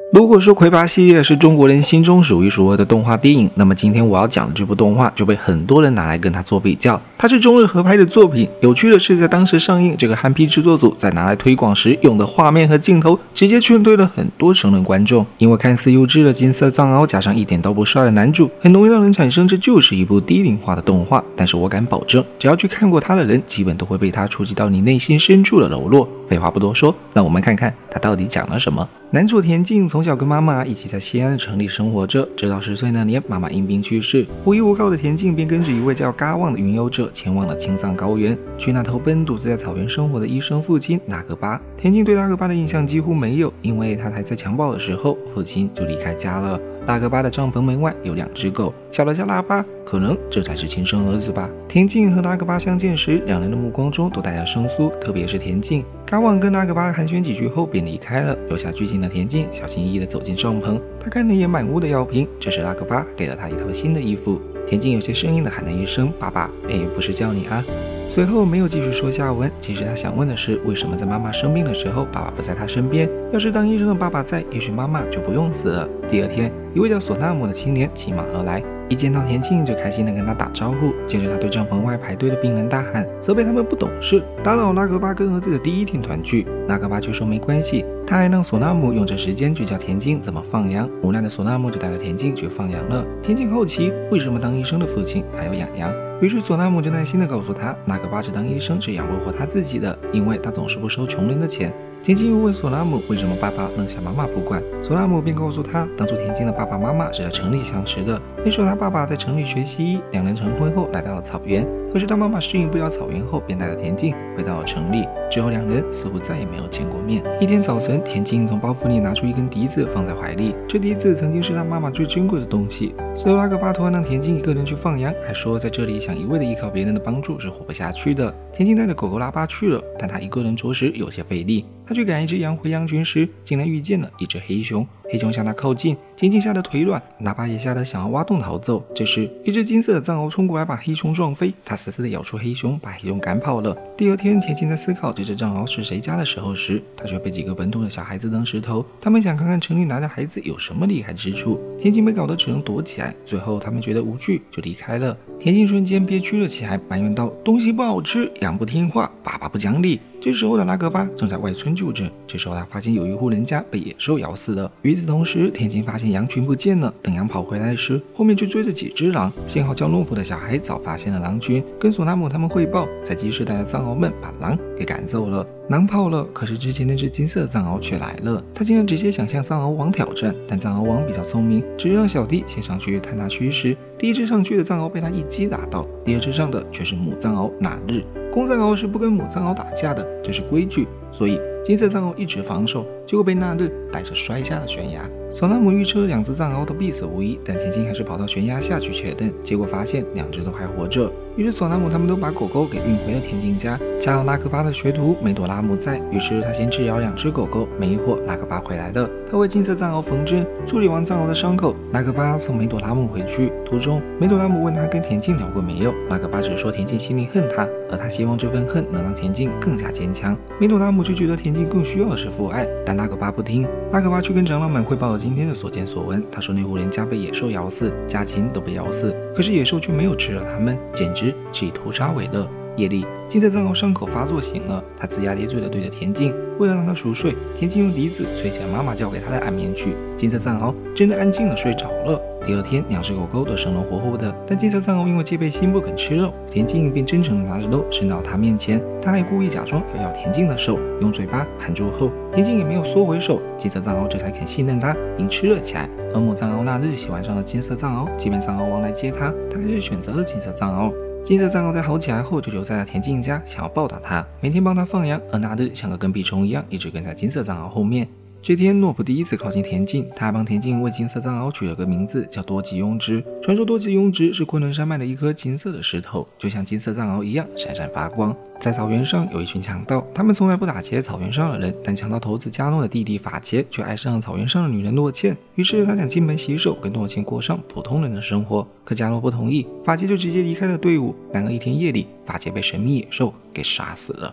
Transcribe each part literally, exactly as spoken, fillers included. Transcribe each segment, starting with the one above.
如果说魁拔系列是中国人心中数一数二的动画电影，那么今天我要讲的这部动画就被很多人拿来跟它做比较。它是中日合拍的作品，有趣的是在当时上映，这个憨批制作组在拿来推广时用的画面和镜头，直接劝退了很多成人观众。因为看似幼稚的金色藏獒加上一点都不帅的男主，很容易让人产生这就是一部低龄化的动画。但是我敢保证，只要去看过它的人，基本都会被它触及到你内心深处的柔弱。废话不多说，让我们看看它到底讲了什么。男主田径从小跟妈妈一起在西安的城里生活着，直到十岁那年，妈妈因病去世，无依无靠的田径便跟着一位叫嘎旺的云游者前往了青藏高原，去那投奔独自在草原生活的医生父亲拉格巴。田径对拉格巴的印象几乎没有，因为他还在襁褓的时候，父亲就离开家了。拉格巴的帐篷门外有两只狗，小的叫拉巴，可能这才是亲生儿子吧。田径和拉格巴相见时，两人的目光中都带着生疏，特别是田径。嘎旺跟拉格巴寒暄几句后便离开了，留下拘谨的田径小心翼翼地走进帐篷。他看了一眼满屋的药瓶，这时拉格巴给了他一套新的衣服。田径有些生硬地喊了一声爸爸，哎，不是叫你啊。随后没有继续说下文，其实他想问的是，为什么在妈妈生病的时候，爸爸不在他身边？要是当医生的爸爸在，也许妈妈就不用死了。第二天，一位叫索纳姆的青年骑马而来，一见到田径就开心地跟他打招呼，接着他对帐篷外排队的病人大喊，责备他们不懂事，打扰拉格巴跟儿子的第一天团聚。拉格巴却说没关系，他还让索纳姆用这时间去教田径怎么放羊。无奈的索纳姆就带着田径去放羊了。田径好奇，为什么当医生的父亲还要养羊？于是索纳姆就耐心地告诉他，拉格巴只当医生是养不活他自己的，因为他总是不收穷人的钱。田径又问索纳姆为什么爸爸扔下妈妈不管，索纳姆便告诉他，当初田径的爸爸妈妈是在城里相识的，那时候他爸爸在城里学西医，两人成婚后来到了草原，可是当妈妈适应不了草原后，便带着田径回到了城里，之后两人似乎再也没有见过面。一天早晨，田径从包袱里拿出一根笛子放在怀里，这笛子曾经是他妈妈最珍贵的东西。随后拉格巴突然让田径一个人去放羊，还说在这里想一味的依靠别人的帮助是活不下去的。田径带着狗狗拉巴去了，但他一个人着实有些费力。他去赶一只羊回羊群时，竟然遇见了一只黑熊。黑熊向他靠近，田径吓得腿软，拉巴也吓得想要挖洞逃走。这时，一只金色的藏獒冲过来把黑熊撞飞，他死死地咬住黑熊，把黑熊赶跑了。第二天，田径在思考这只藏獒是谁家的时候时，他却被几个本土的小孩子当石头。他们想看看城里来的孩子有什么厉害之处。田径被搞得只能躲起来，最后他们觉得无趣就离开了。田径瞬间憋屈了起来，埋怨道：东西不好吃，羊不听话，爸爸不讲理。这时候的拉格巴正在外村就诊，这时候他发现有一户人家被野兽咬死了。与此同时，田径发现羊群不见了，等羊跑回来时，后面就追着几只狼。幸好叫诺普的小孩早发现了狼群，跟索纳姆他们汇报，在集市带的藏獒们把狼给赶走了。狼跑了，可是之前那只金色藏獒却来了，他竟然直接想向藏獒王挑战，但藏獒王比较聪明，只让小弟先上去探他虚实。第一只上去的藏獒被他一击打倒，第二只上的却是母藏獒纳日。公藏獒是不跟母藏獒打架的，这是规矩，所以金色藏獒一直防守，结果被纳日带着摔下了悬崖。索纳姆预测两只藏獒都必死无疑，但田径还是跑到悬崖下去确认，结果发现两只都还活着。于是索纳姆他们都把狗狗给运回了田径家，恰好拉格巴的学徒梅朵拉姆在，于是他先治疗两只狗狗。没一会儿，拉格巴回来了，他为金色藏獒缝针，处理完藏獒的伤口，拉格巴送梅朵拉姆回去。途中，梅朵拉姆问他跟田径聊过没有，拉格巴只说田径心里恨他，而他希望这份恨能让田径更加坚强。梅朵拉姆却觉得田径更需要的是父爱，但拉格巴不听。拉格巴去跟长老们汇报了今天的所见所闻，他说那户人家被野兽咬死，家禽都被咬死，可是野兽却没有吃了他们，简直是以屠杀为乐。夜里，金色藏獒伤口发作醒了，他龇牙咧嘴地对着田径，为了让他熟睡，田径用笛子吹起了妈妈教给他的安眠曲。金色藏獒真的安静地睡着了。第二天，两只狗狗都生龙活虎的，但金色藏獒因为戒备心不肯吃肉，田径便真诚地拿着肉伸到他面前，他还故意假装要咬田径的手，用嘴巴含住后，田径也没有缩回手，金色藏獒这才肯信任他，并吃了起来。而母藏獒纳日喜欢上了金色藏獒，即便藏獒王来接他，他还是选择了金色藏獒。金色藏獒在好起来后就留在了田径家，想要报答他，每天帮他放羊，而纳日像个跟屁虫一样，一直跟在金色藏獒后面。这天，诺普第一次靠近田径，他还帮田径为金色藏獒取了个名字，叫多吉雍直。传说多吉雍直是昆仑山脉的一颗金色的石头，就像金色藏獒一样闪闪发光。在草原上有一群强盗，他们从来不打劫草原上的人，但强盗头子加诺的弟弟法杰却爱上了草原上的女人洛茜，于是他想进门洗手，跟洛茜过上普通人的生活。可加诺不同意，法杰就直接离开了队伍。然而一天夜里，法杰被神秘野兽给杀死了。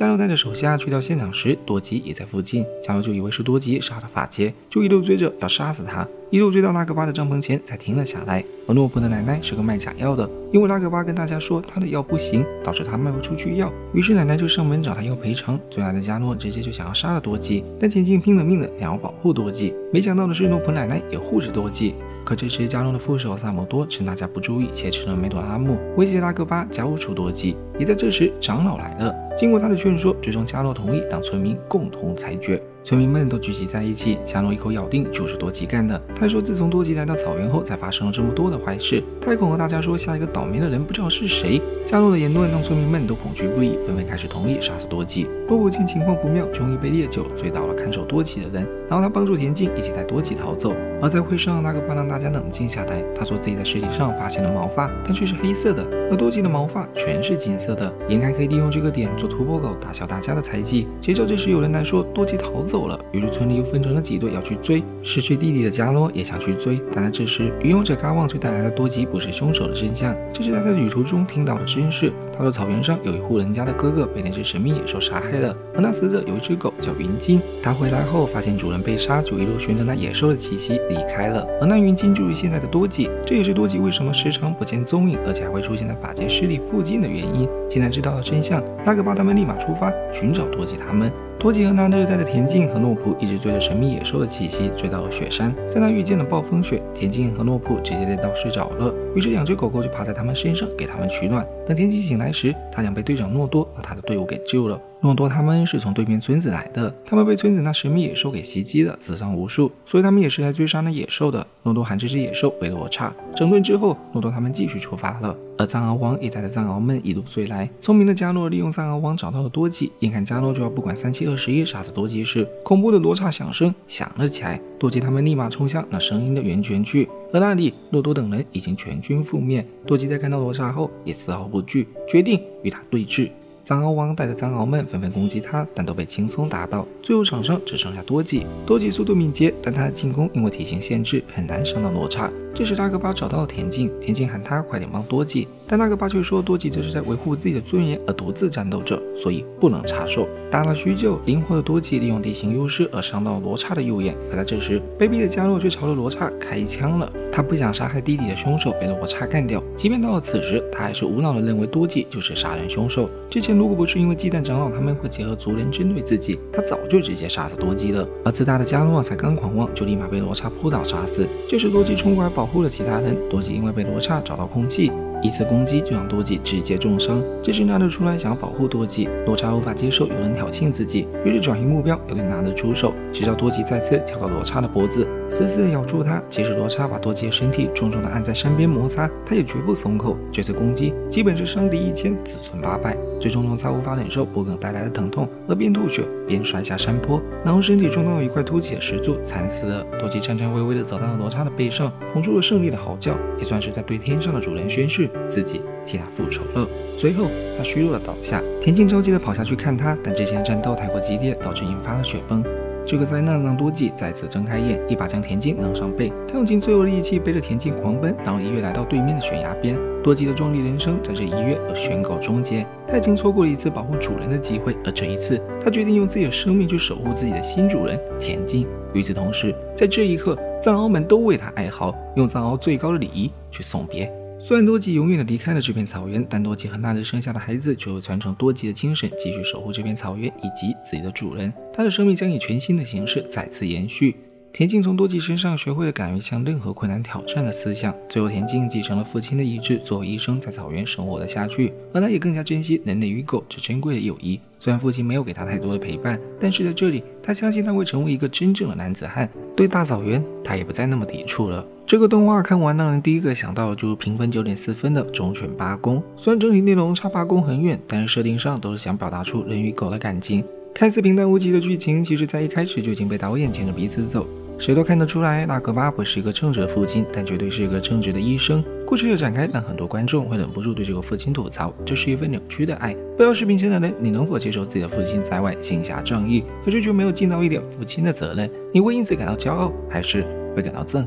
加诺带着手下去到现场时，多吉也在附近。加诺就以为是多吉杀了法杰，就一路追着要杀死他，一路追到拉格巴的帐篷前才停了下来。而诺普的奶奶是个卖假药的，因为拉格巴跟大家说他的药不行，导致他卖不出去药，于是奶奶就上门找他要赔偿。最爱的加诺直接就想要杀了多吉，但田径拼了命的想要保护多吉。没想到的是，诺普奶奶也护着多吉。可这时加诺的副手萨姆多趁大家不注意挟持了梅朵拉姆，威胁拉格巴交出多吉。也在这时，长老来了，经过他的劝说，最终加诺同意让村民共同裁决。村民们都聚集在一起，加诺一口咬定就是多吉干的。他还说，自从多吉来到草原后，才发生了这么多的坏事。他还恐吓大家说，下一个倒霉的人不知道是谁。加诺的言论让村民们都恐惧不已，纷纷开始同意杀死多吉。多普见情况不妙，就用一杯烈酒醉倒了看守多吉的人，然后他帮助田径一起带多吉逃走。而在会上，拉格巴让大家冷静下来。他说自己在尸体上发现了毛发，但却是黑色的，而多吉的毛发全是金色的，眼看可以利用这个点做突破口，打消大家的猜忌。谁知道这时有人来说多吉逃走了，于是村里又分成了几队要去追。失去弟弟的加诺也想去追，但在这时，愚勇者卡旺却带来了多吉不是凶手的真相。这是他在旅途中听到的真事。他说草原上有一户人家的哥哥被那只神秘野兽杀害了，而那死者有一只狗叫云金。他回来后发现主人被杀，就一路循着那野兽的气息离开了。而那云金就是现在的多吉，这也是多吉为什么时常不见踪影，而且还会出现在法杰势力附近的原因。现在知道了真相，拉格巴他们立马出发寻找多吉他们。多吉和那日带着田径和诺普一直追着神秘野兽的气息追到了雪山，在那遇见了暴风雪，田径和诺普直接累到睡着了，于是两只狗狗就爬在他们身上给他们取暖。等田径醒来时，他想被队长诺多和他的队伍给救了。诺多他们是从对面村子来的，他们被村子那神秘野兽给袭击了，死伤无数，所以他们也是来追杀那野兽的。诺多喊这只野兽为罗刹，整顿之后，诺多他们继续出发了。而藏獒王也带着藏獒们一路追来。聪明的加诺利用藏獒王找到了多吉，眼看加诺就要不管三七二十一杀死多吉时，恐怖的罗刹响声响了起来，多吉他们立马冲向那声音的源泉去，而那里诺多等人已经全军覆灭。多吉在看到罗刹后也丝毫不惧，决定与他对峙。藏獒王带着藏獒们纷纷攻击他，但都被轻松打倒。最后场上只剩下多吉，多吉速度敏捷，但他的进攻因为体型限制很难伤到罗刹。这时拉格巴找到了田径，田径喊他快点帮多吉，但拉格巴却说多吉这是在维护自己的尊严而独自战斗着，所以不能插手。打了许久，灵活的多吉利用地形优势而伤到了罗刹的右眼，可在这时卑鄙的加诺却朝着罗刹开枪了。他不想杀害弟弟的凶手被罗刹干掉，即便到了此时，他还是无脑的认为多吉就是杀人凶手。之前如果不是因为忌惮长老他们会结合族人针对自己，他早就直接杀死多吉了。而自大的加诺才刚狂妄，就立马被罗刹扑倒杀死。这时多吉冲过来保护了其他人，多吉因为被罗刹找到空隙，一次攻击就让多吉直接重伤。这时纳德出来想要保护多吉，罗刹无法接受有人挑衅自己，于是转移目标，有点纳德出手。谁知道多吉再次跳到罗刹的脖子，死死的咬住他。即使罗刹把多吉的身体重重的按在山边摩擦，他也绝不松口。这次攻击基本是伤敌一千，子孙八百。最终罗刹无法忍受脖梗带来的疼痛，而边吐血边摔下山坡，然后身体撞到了一块凸起的石柱，惨死了。多吉颤颤巍巍的走到了罗刹的背上，吼出了胜利的嚎叫，也算是在对天上的主人宣誓自己替他复仇了。随后他虚弱的倒下，田径着急的跑下去看他，但之前的战斗太过激烈，导致引发了雪崩。这个灾难让多吉再次睁开眼，一把将田径扔上背，他用尽最后的力气背着田径狂奔，然后一跃来到对面的悬崖边。多吉的壮丽人生在这一跃而宣告终结。他已经错过了一次保护主人的机会，而这一次，他决定用自己的生命去守护自己的新主人田径。与此同时，在这一刻，藏獒们都为他哀嚎，用藏獒最高的礼仪去送别。虽然多吉永远的离开了这片草原，但多吉和那日生下的孩子却会传承多吉的精神，继续守护这片草原以及自己的主人。他的生命将以全新的形式再次延续。田径从多吉身上学会了敢于向任何困难挑战的思想，最后田径继承了父亲的意志，作为一生在草原生活了下去，而他也更加珍惜人类与狗这珍贵的友谊。虽然父亲没有给他太多的陪伴，但是在这里，他相信他会成为一个真正的男子汉。对大草原，他也不再那么抵触了。这个动画看完，让人第一个想到的就是评分 九点四 分的忠犬八公。虽然整体内容差八公很远，但是设定上都是想表达出人与狗的感情。看似平淡无奇的剧情，其实在一开始就已经被导演牵着鼻子走。谁都看得出来，拉格巴不是一个正直的父亲，但绝对是一个正直的医生。故事的展开让很多观众会忍不住对这个父亲吐槽，这是一份扭曲的爱。不知道视频前的人，你能否接受自己的父亲在外行侠仗义，可是却没有尽到一点父亲的责任？你会因此感到骄傲，还是会感到憎恨？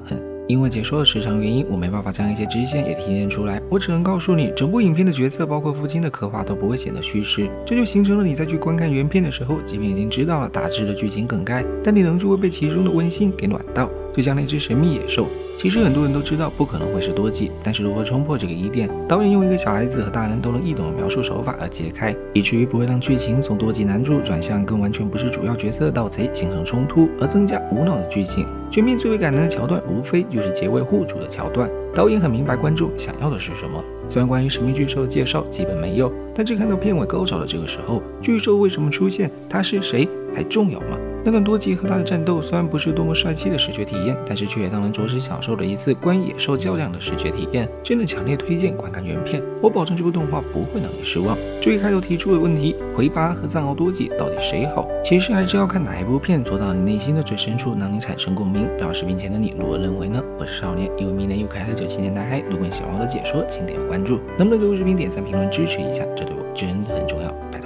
因为解说的时长原因，我没办法将一些支线也提炼出来，我只能告诉你，整部影片的角色包括父亲的刻画都不会显得虚实，这就形成了你在去观看原片的时候，即便已经知道了大致的剧情梗概，但你仍旧会被其中的温馨给暖到。就像那只神秘野兽，其实很多人都知道不可能会是多吉，但是如何冲破这个疑点，导演用一个小孩子和大人都能易懂的描述手法而揭开，以至于不会让剧情从多吉男主转向更完全不是主要角色的盗贼形成冲突，而增加无脑的剧情。全片最为感人的桥段，无非就是结尾互助的桥段。导演很明白观众想要的是什么。虽然关于神秘巨兽的介绍基本没有，但是看到片尾高潮的这个时候，巨兽为什么出现，他是谁，还重要吗？那段多吉和他的战斗虽然不是多么帅气的视觉体验，但是却也让人着实享受了一次关于野兽较量的视觉体验，真的强烈推荐观看原片，我保证这部动画不会让你失望。至于开头提出的问题，回拔和藏獒多吉到底谁好，其实还是要看哪一部片做到你内心的最深处，让你产生共鸣。表示并前的你如何认为呢？我是少年，又迷恋又可爱的九七年男孩，如果你喜欢我的解说，请点关注，能不能给我视频点赞评论支持一下，这对我真的很重要，拜托。